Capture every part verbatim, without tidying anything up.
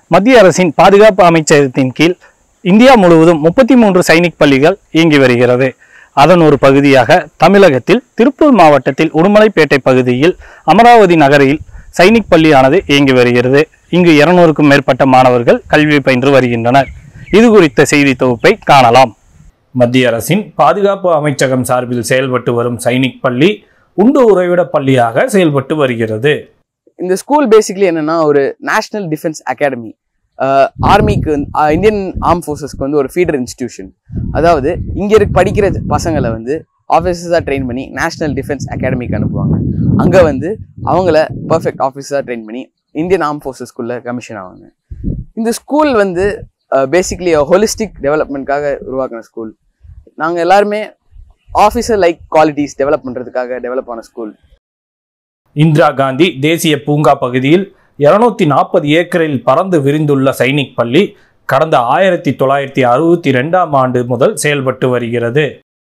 மத்திய அரசின் பாதுகாப்பு அமைச்சகத்தின் கீழ் இந்தியா முழுவதும் முப்பத்தி மூன்று சைனிக் பள்ளிகள் இயங்கி வருகிறது. அதன் ஒரு பகுதியாக தமிழகத்தில் திருப்பூர் மாவட்டத்தில் உடுமலைப்பேட்டை பகுதியில் அமராவதி நகரில் சைனிக் பள்ளியானது இயங்கி வருகிறது. இங்கு இருநூறுக்கும் மேற்பட்ட மாணவர்கள் கல்வி பயின்று வருகின்றனர். இது குறித்த செய்தி தொகுப்பை காணலாம். மத்திய அரசின் பாதுகாப்பு அமைச்சகம் சார்பில் செயல்பட்டு வரும் சைனிக் பள்ளி உண்டு உறைவிட பள்ளியாக செயல்பட்டு வருகிறது. இந்த ஸ்கூல் பேசிக்கலி என்னன்னா ஒரு நேஷனல் டிஃபென்ஸ் அகாடமி, ஆர்மிக்கு இந்தியன் ஆர்ம் ஃபோர்ஸஸ்க்கு வந்து ஒரு ஃபீடர் இன்ஸ்டிடியூஷன். அதாவது இங்கே இருக்க படிக்கிற பசங்களை வந்து ஆஃபீஸர்ஸாக ட்ரெயின் பண்ணி நேஷனல் டிஃபென்ஸ் அகாடமிக்கு அனுப்புவாங்க. அங்கே வந்து அவங்கள பர்ஃபெக்ட் ஆஃபீஸராக ட்ரெயின் பண்ணி இந்தியன் ஆர்ம் ஃபோர்ஸஸ்குள்ளே கமிஷன் ஆவாங்க. இந்த ஸ்கூல் வந்து பேசிக்லி ஹோலிஸ்டிக் டெவலப்மெண்ட்காக உருவாக்கின ஸ்கூல். நாங்கள் எல்லாருமே ஆஃபீஸர் லைக் குவாலிட்டிஸ் டெவலப் பண்ணுறதுக்காக டெவலப் ஆன ஸ்கூல். இந்திரா காந்தி தேசிய பூங்கா பகுதியில் இருநூத்தி நாற்பது ஏக்கரில் பறந்து விரிந்துள்ள சைனிக் பள்ளி கடந்த ஆயிரத்தி தொள்ளாயிரத்தி அறுபத்தி ரெண்டாம் ஆண்டு முதல் செயல்பட்டு வருகிறது.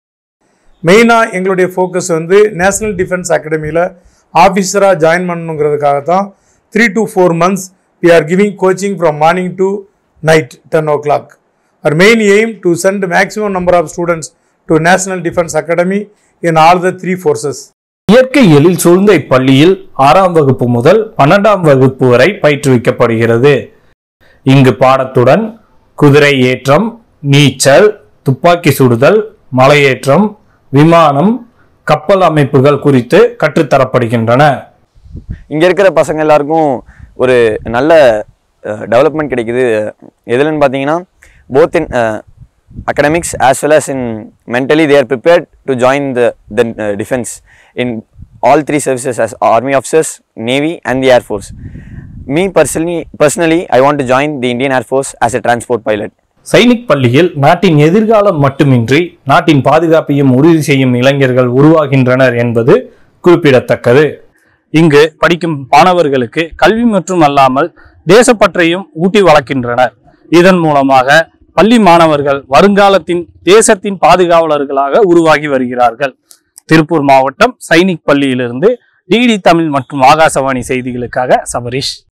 மெயினாக எங்களுடைய ஃபோக்கஸ் வந்து நேஷனல் டிஃபென்ஸ் அகாடமியில் ஆஃபீஸராக ஜாயின் பண்ணணுங்கிறதுக்காக தான் three to four months we are giving coaching from morning to night ten o'clock. அவர் main aim to send maximum number of students to national defence academy in all the three forces. இயற்கை எழில் சூழ்ந்த இப்பள்ளியில் ஆறாம் வகுப்பு முதல் பன்னெண்டாம் வகுப்பு வரை பயிற்றுவிக்கப்படுகிறது. இங்கு பாடத்துடன் குதிரை ஏற்றம், நீச்சல், துப்பாக்கி சுடுதல், மலையேற்றம், விமானம், கப்பல் அமைப்புகள் குறித்து கற்றுத்தரப்படுகின்றன. இங்க இருக்கிற பசங்க எல்லாருக்கும் ஒரு நல்ல டெவலப்மெண்ட் கிடைக்குது. எதுலன்னு பார்த்தீங்கன்னா both in academics as well as in mentally they are prepared to join the the uh, defense in all three services as army officers, navy and the air force. Me personally personally I want to join the Indian Air Force as a transport pilot. Sainik பள்ளியில் நாட்டின் எதிர்காலம் மட்டுமின்றி நாட்டின் பாதுகாப்பையும் உறுதி செய்யும் இளைஞர்கள் உருவாகின்றனர் என்பது குறிப்பிடத்தக்கது. இங்கு படிக்கும் மாணவர்களுக்கு கல்வி மற்றும் அல்லாமல் தேசப்பற்றையும் ஊட்டி வளர்க்கின்றனர். இதன் மூலமாக பள்ளி மாணவர்கள் வருங்காலத்தின் தேசத்தின் பாதுகாவலர்களாக உருவாகி வருகிறார்கள். திருப்பூர் மாவட்டம் சைனிக் பள்ளியிலிருந்து டிடி தமிழ் மற்றும் ஆகாசவாணி செய்திகளுக்காக சபரீஷ்.